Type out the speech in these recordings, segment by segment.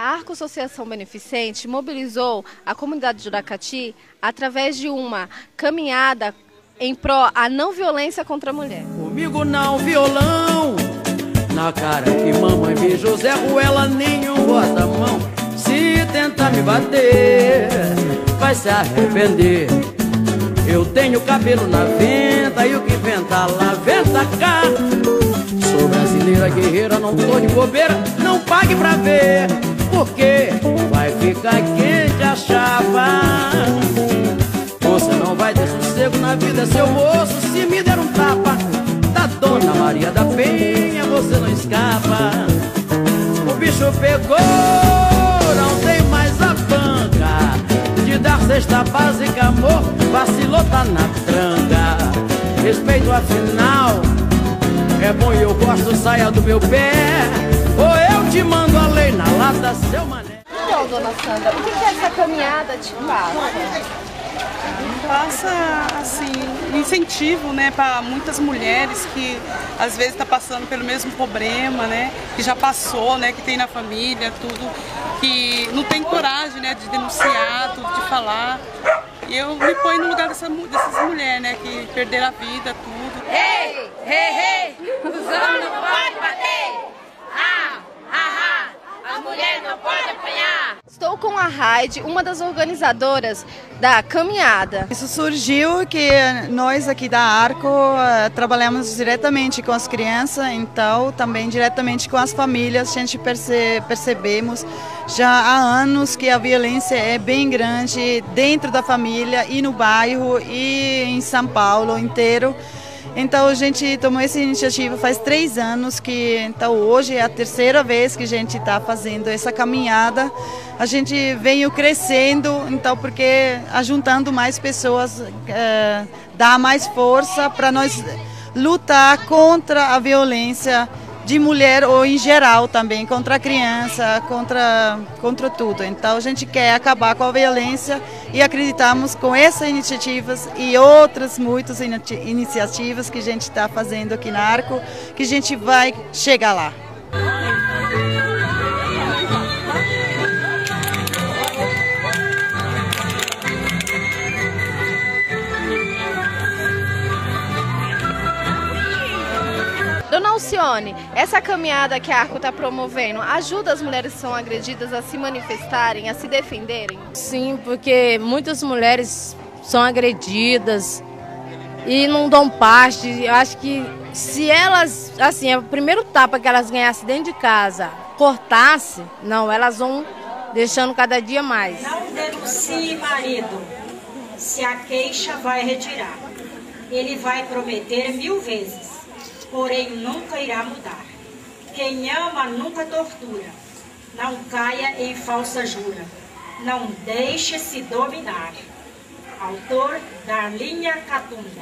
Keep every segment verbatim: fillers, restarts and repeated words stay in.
A Arco Associação Beneficente mobilizou a comunidade de Uracati através de uma caminhada em pró à não violência contra a mulher. Comigo não violão, na cara que mamãe vi José Ruela, nenhum bota a mão. Se tentar me bater, vai se arrepender. Eu tenho cabelo na venta e o que venta lá, venta cá. Sou brasileira guerreira, não tô de bobeira, não pague pra ver, porque vai ficar quente a chapa. Você não vai ter sossego na vida, seu moço, se me der um tapa da Dona Maria da Penha, você não escapa. O bicho pegou, não tem mais a banca de dar cesta básica, amor, vacilou, tá na tranca. Respeito afinal é bom e eu gosto, saia do meu pé, ou eu te mando a lei na lata, seu mané. Então, dona Sandra, o que que essa caminhada te passa? Passa, assim, um incentivo, né, para muitas mulheres que às vezes estão tá passando pelo mesmo problema, né, que já passou, né, que tem na família, tudo, que não tem coragem, né, de denunciar, tudo, de falar. E eu me ponho no lugar dessa, dessas mulheres, né, que perderam a vida, tudo. Ei, ei, ei, os homens não podem bater! Ah, ah, ah, a mulher não pode apanhar! Estou com a Raide, uma das organizadoras da caminhada. Isso surgiu que nós aqui da Arco uh, trabalhamos diretamente com as crianças, então também diretamente com as famílias. A gente perce percebemos já há anos que a violência é bem grande dentro da família e no bairro e em São Paulo inteiro. Então a gente tomou essa iniciativa faz três anos, que então hoje é a terceira vez que a gente está fazendo essa caminhada. A gente veio crescendo, então porque ajuntando mais pessoas é, dá mais força para nós lutar contra a violência de mulher ou em geral também, contra a criança, contra, contra tudo. Então a gente quer acabar com a violência e acreditamos com essas iniciativas e outras muitas iniciativas que a gente está fazendo aqui na Arco, que a gente vai chegar lá. Dona Alcione, essa caminhada que a Arco está promovendo ajuda as mulheres que são agredidas a se manifestarem, a se defenderem? Sim, porque muitas mulheres são agredidas e não dão parte. Eu acho que se elas, assim, é o primeiro tapa que elas ganhassem dentro de casa, cortasse, não, elas vão deixando cada dia mais. Não denuncie marido, se a queixa vai retirar. Ele vai prometer mil vezes, porém nunca irá mudar. Quem ama nunca tortura, não caia em falsa jura, não deixe-se dominar. Autor Darlinha Catunda.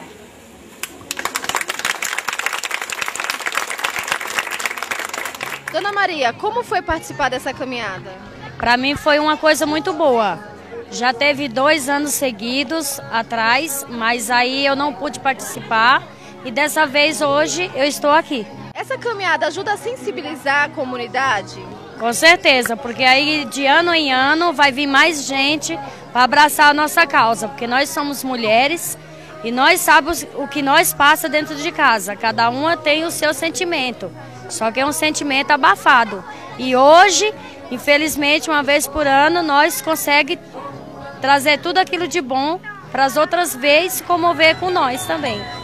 Dona Maria, como foi participar dessa caminhada? Para mim foi uma coisa muito boa. Já teve dois anos seguidos atrás, mas aí eu não pude participar. E dessa vez, hoje, eu estou aqui. Essa caminhada ajuda a sensibilizar a comunidade? Com certeza, porque aí de ano em ano vai vir mais gente para abraçar a nossa causa. Porque nós somos mulheres e nós sabemos o que nós passa dentro de casa. Cada uma tem o seu sentimento, só que é um sentimento abafado. E hoje, infelizmente, uma vez por ano, nós conseguimos trazer tudo aquilo de bom para as outras vezes comover com nós também.